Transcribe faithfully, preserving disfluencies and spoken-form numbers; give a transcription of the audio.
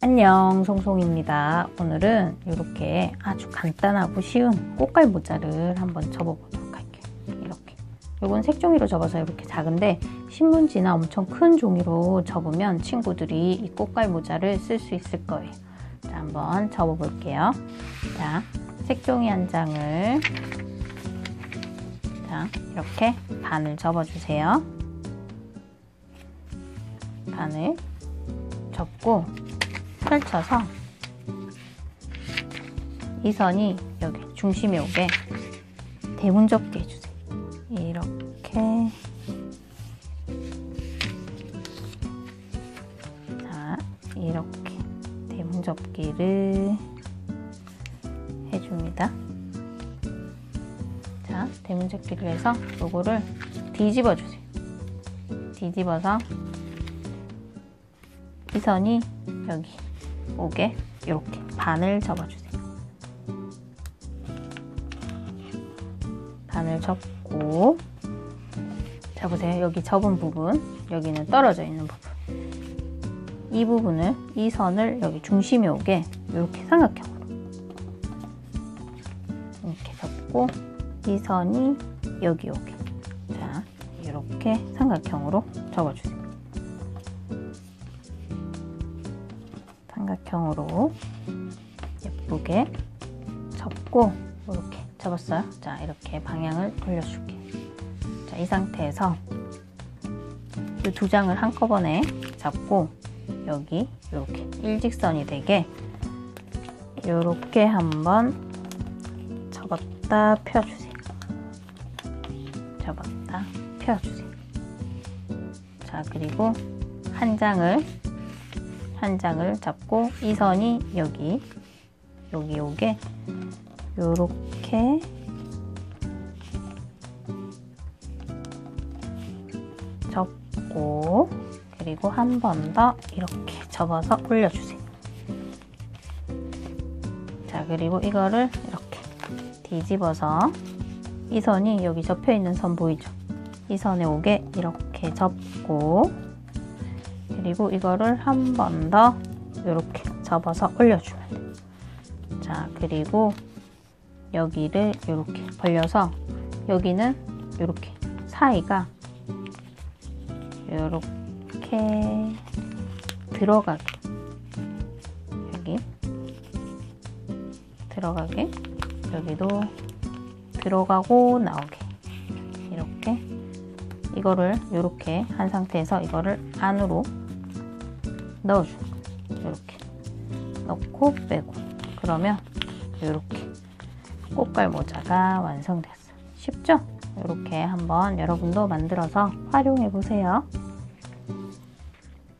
안녕, 송송입니다. 오늘은 이렇게 아주 간단하고 쉬운 꽃갈 모자를 한번 접어보도록 할게요. 이렇게. 이건 색종이로 접어서 이렇게 작은데 신문지나 엄청 큰 종이로 접으면 친구들이 이 꽃갈 모자를 쓸 수 있을 거예요. 자, 한번 접어볼게요. 자, 색종이 한 장을 자, 이렇게 반을 접어주세요. 반을 접고 펼쳐서 이 선이 여기 중심에 오게 대문 접기 해주세요. 이렇게. 자, 이렇게 대문 접기를 해줍니다. 자, 대문 접기를 해서 요거를 뒤집어 주세요. 뒤집어서 이 선이 여기 오게 이렇게 반을 접어주세요. 반을 접고, 자 보세요. 여기 접은 부분, 여기는 떨어져 있는 부분, 이 부분을, 이 선을 여기 중심에 오게 이렇게 삼각형으로 이렇게 접고, 이 선이 여기 오게, 자 이렇게 삼각형으로 접어주세요. 삼각형으로 예쁘게 접고, 이렇게 접었어요. 자, 이렇게 방향을 돌려줄게요. 자, 이 상태에서 이 두 장을 한꺼번에 잡고 여기 이렇게 일직선이 되게 이렇게 한번 접었다 펴주세요. 접었다 펴주세요. 자, 그리고 한 장을 한 장을 잡고 이 선이 여기 여기 오게 요렇게 접고, 그리고 한 번 더 이렇게 접어서 올려주세요. 자, 그리고 이거를 이렇게 뒤집어서 이 선이 여기 접혀 있는 선 보이죠? 이 선에 오게 이렇게 접고, 그리고 이거를 한 번 더 이렇게 접어서 올려주면 돼요. 자, 그리고 여기를 이렇게 벌려서 여기는 이렇게 사이가 이렇게 들어가게, 여기 들어가게, 여기도 들어가고 나오게, 이렇게 이거를 이렇게 한 상태에서 이거를 안으로 넣어주는 거예요. 이렇게 넣고 빼고, 그러면 이렇게 꽃갈 모자가 완성됐어요. 쉽죠? 이렇게 한번 여러분도 만들어서 활용해 보세요.